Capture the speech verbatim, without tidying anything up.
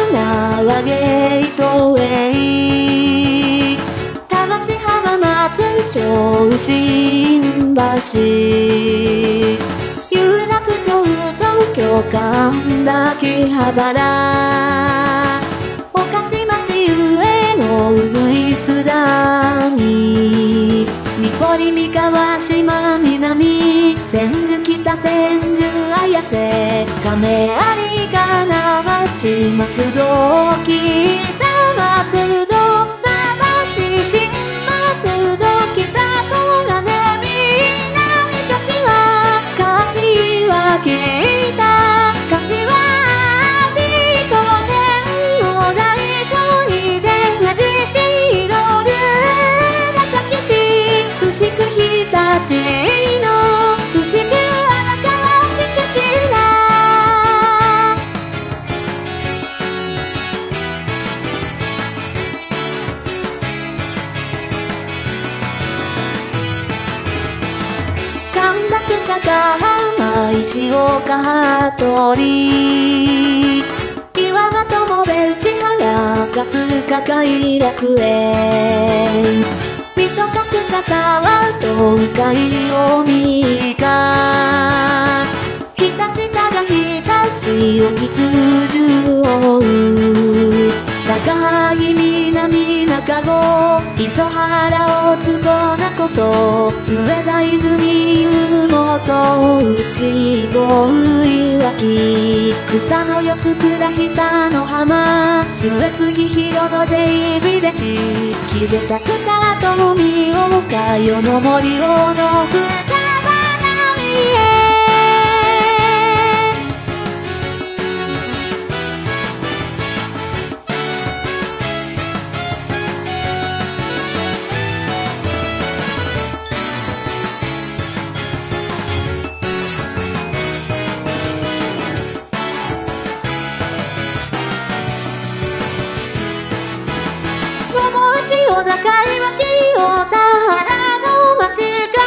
花はゲートウェイ田橋浜松町新橋有楽町東京神田秋葉原御徒町上野うぐいす谷日暮里三河島南千住北千住綾瀬亀有金町松戸北松戸馬橋新松戸北小金南柏柏北柏美東電お台東電味白龍ヶ崎市牛久日立の牛久荒川土浦神田高浜石岡羽鳥岩間友部内原勝鹿偕楽園水戸勝沢東海大三河日立多賀日立小木津を高萩南中郷磯原大坪名こそ上田泉湯本内郷いわき草の四つ倉久の浜周越木広野でいびれち切れた草と海岡世の森をの二花見へお中岩木を田原の町